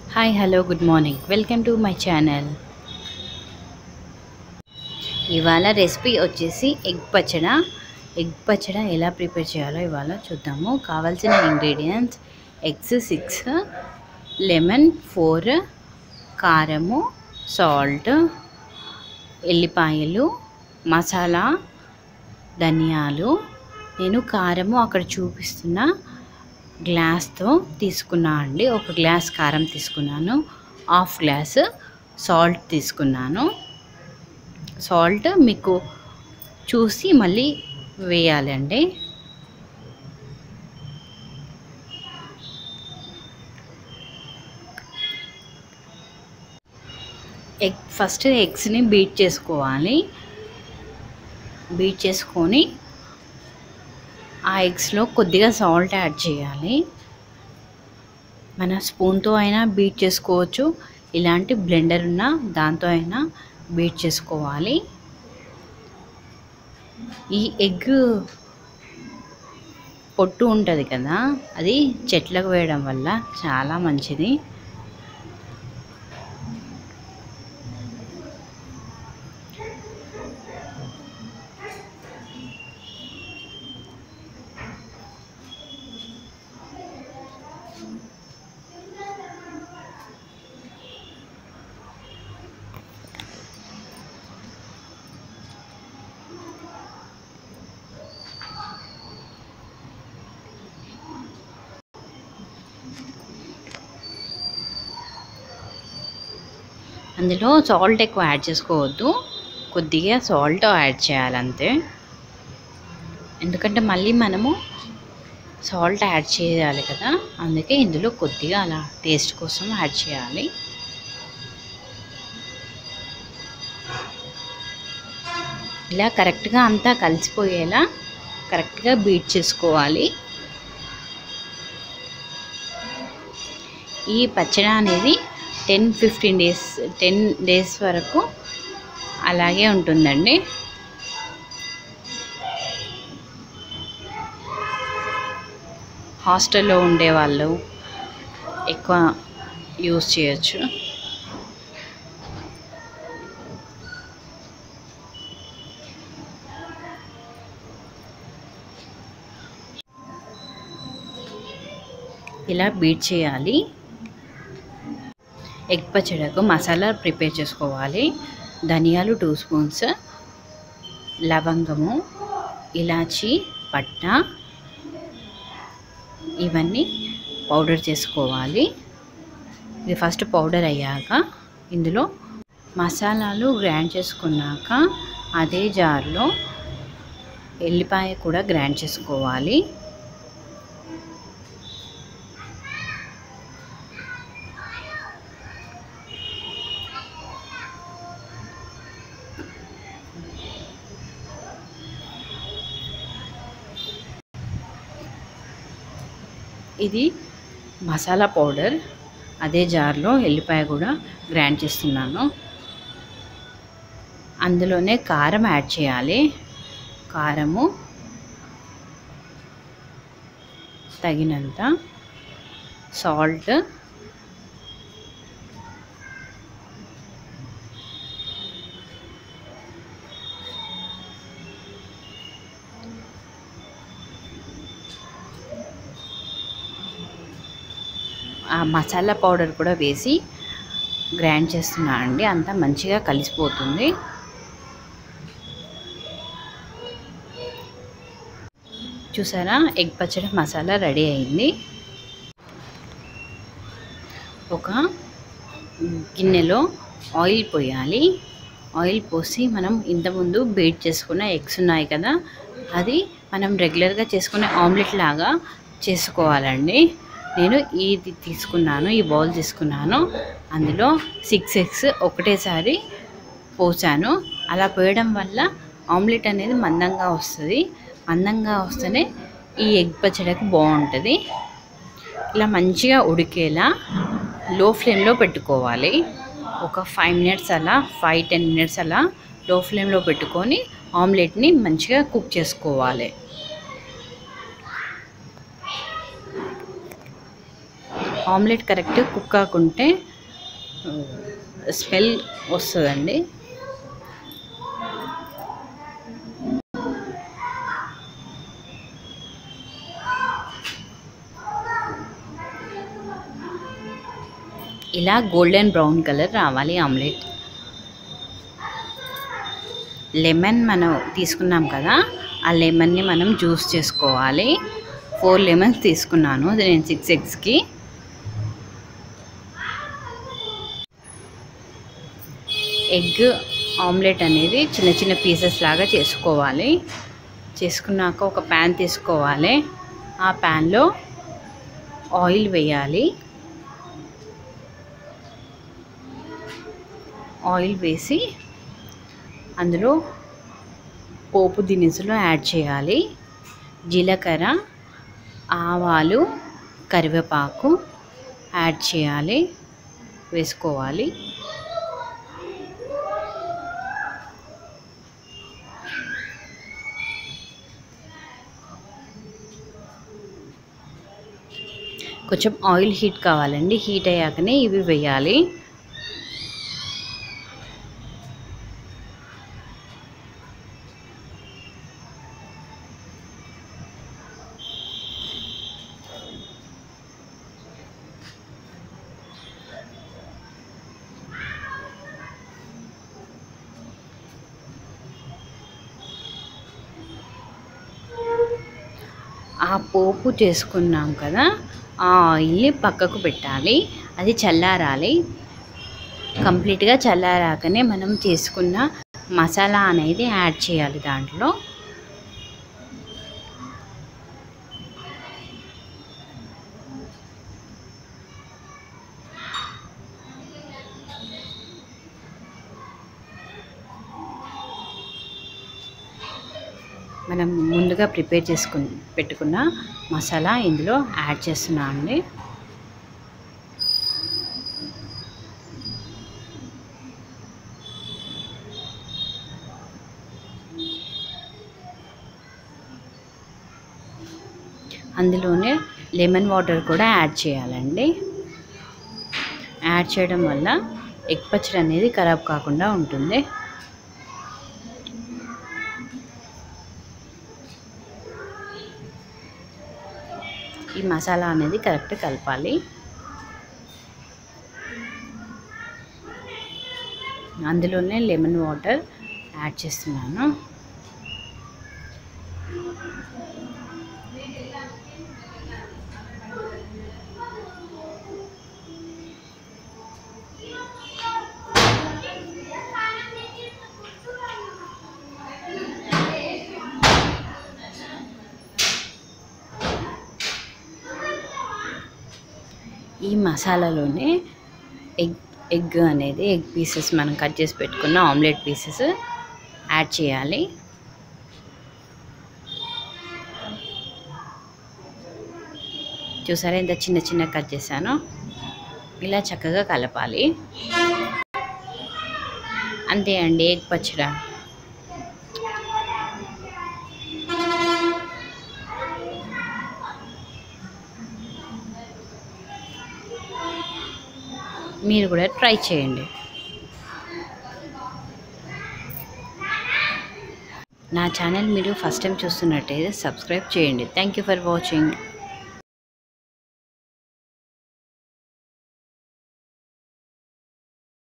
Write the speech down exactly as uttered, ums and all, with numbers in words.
Hi hello good morning welcome to my channel. ఇవాళ recipe వచ్చేసి egg పచ్చడి. Egg పచ్చడి ఎలా ప్రిపేర్ చేయాలో ఇవాళ చూద్దాము. కావాల్సిన ingredients: eggs six, lemon four, కారము, సాల్ట్, ఎల్లిపాయలు, మసాలా, ధనియాలు. నేను కారము అక్కడ చూపిస్తున్న గ్లాస్తో తీసుకున్నా అండి. ఒక గ్లాస్ కారం తీసుకున్నాను, హాఫ్ గ్లాస్ సాల్ట్ తీసుకున్నాను. సాల్ట్ మీకు చూసి మళ్ళీ వేయాలండి. ఎగ్ ఫస్ట్ ఎగ్స్ని బీట్ చేసుకోవాలి. బీట్ చేసుకొని ఆ ఎగ్స్లో కొద్దిగా సాల్ట్ యాడ్ చేయాలి. మన స్పూన్తో అయినా బీట్ చేసుకోవచ్చు, ఇలాంటి బ్లెండర్ ఉన్న దాంతో అయినా బీట్ చేసుకోవాలి. ఈ ఎగ్ పొట్టు ఉంటుంది కదా, అది చెట్లకు వేయడం వల్ల చాలా మంచిది. అందులో సాల్ట్ ఎక్కువ యాడ్ చేసుకోవద్దు, కొద్దిగా సాల్ట్ యాడ్ చేయాలంతే. ఎందుకంటే మళ్ళీ మనము సాల్ట్ యాడ్ చేయాలి కదా, అందుకే ఇందులో కొద్దిగా అలా టేస్ట్ కోసం యాడ్ చేయాలి. ఇలా కరెక్ట్గా అంతా కలిసిపోయేలా కరెక్ట్గా బీట్ చేసుకోవాలి. ఈ పచ్చడి అనేది ten fifteen days ten days వరకు అలాగే ఉంటుందండి. హాస్టల్లో ఉండేవాళ్ళు ఎక్కువ యూజ్ చేయొచ్చు. ఇలా బీట్ చేయాలి. ఎగ్ పచ్చడికు మసాలా ప్రిపేర్ చేసుకోవాలి. ధనియాలు టూ స్పూన్స్, లవంగము, ఇలాచి, పట్ట, ఇవన్నీ పౌడర్ చేసుకోవాలి. ఇది ఫస్ట్ పౌడర్ అయ్యాక ఇందులో మసాలాలు గ్రైండ్ చేసుకున్నాక అదే జార్లో ఎల్లిపాయ కూడా గ్రైండ్ చేసుకోవాలి. ఇది మసాలా పౌడర్, అదే జార్లో ఎల్లిపాయ కూడా గ్రైండ్ చేస్తున్నాను. అందులోనే కారం యాడ్ చేయాలి. కారము తగినంత, సాల్ట్, ఆ మసాలా పౌడర్ కూడా వేసి గ్రైండ్ చేస్తున్నాను అండి. అంతా మంచిగా కలిసిపోతుంది. చూసారా, ఎగ్ పచ్చడి మసాలా రెడీ అయింది. ఒక గిన్నెలో ఆయిల్ పోయాలి. ఆయిల్ పోసి మనం ఇంతకుముందు బీట్ చేసుకున్న ఎగ్స్ ఉన్నాయి కదా, అది మనం రెగ్యులర్గా చేసుకునే ఆమ్లెట్ లాగా చేసుకోవాలండి. నేను ఇది తీసుకున్నాను, ఈ బౌల్ తీసుకున్నాను. అందులో సిక్స్ ఎగ్స్ ఒకటేసారి పోసాను. అలా పోయడం వల్ల ఆమ్లెట్ అనేది మందంగా వస్తుంది. మందంగా వస్తేనే ఈ ఎగ్ పచ్చడికి బాగుంటుంది. ఇలా మంచిగా ఉడికేలా లో ఫ్లేమ్లో పెట్టుకోవాలి. ఒక ఫైవ్ మినిట్స్ అలా ఫైవ్ టెన్ మినిట్స్ అలా లో ఫ్లేమ్లో పెట్టుకొని ఆమ్లెట్ని మంచిగా కుక్ చేసుకోవాలి. ఆమ్లెట్ కరెక్ట్ కుక్ కాకుంటే స్మెల్ వస్తుందండి. ఇలా గోల్డెన్ బ్రౌన్ కలర్ రావాలి ఆమ్లెట్. లెమన్ మనం తీసుకున్నాం కదా, ఆ లెమన్ని మనం జ్యూస్ చేసుకోవాలి. ఫోర్ లెమన్స్ తీసుకున్నాను అది నేను సిక్స్ ఎగ్స్కి. ఎగ్ ఆమ్లెట్ అనేది చిన్న చిన్న పీసెస్ లాగా చేసుకోవాలి. చేసుకున్నాక ఒక ప్యాన్ తీసుకోవాలి. ఆ ప్యాన్లో ఆయిల్ వేయాలి. ఆయిల్ వేసి అందులో పోపు దినుసులు యాడ్ చేయాలి. జీలకర్ర, ఆవాలు, కరివేపాకు యాడ్ చేయాలి, వేసుకోవాలి. కొంచెం ఆయిల్ హీట్ కావాలండి. హీట్ అయ్యాకనే ఇవి వేయాలి. ఆ పోపు చేసుకున్నాం కదా, ఆ ఆయిల్ని పక్కకు పెట్టాలి. అది చల్లారాలి. కంప్లీట్గా చల్లారాకనే మనం చేసుకున్న మసాలా అనేది యాడ్ చేయాలి దాంట్లో. మనం ముందుగా ప్రిపేర్ చేసుకుని పెట్టుకున్న మసాలా ఇందులో యాడ్ చేస్తున్నాం అండి. అందులోనే లెమన్ వాటర్ కూడా యాడ్ చేయాలండి. యాడ్ చేయడం వల్ల ఎగ్ పచ్చడి అనేది ఖరాబ్ కాకుండా ఉంటుంది. ఈ మసాలా అనేది కరెక్ట్ కలపాలి. అందులోనే లెమన్ వాటర్ యాడ్ చేస్తున్నాను. ఈ మసాలాలోనే ఎగ్ ఎగ్ అనేది ఎగ్ పీసెస్ మనం కట్ చేసి పెట్టుకున్న ఆమ్లెట్ పీసెస్ యాడ్ చేయాలి. చూసారా ఎంత చిన్న చిన్న కట్ చేశానో. ఇలా చక్కగా కలపాలి. అంతే అండి ఎగ్ పచ్చడి. మీరు కూడా ట్రై చేయండి. నా ఛానల్ మీరు ఫస్ట్ టైం చూస్తున్నట్టయితే సబ్స్క్రైబ్ చేయండి. Thank you for watching.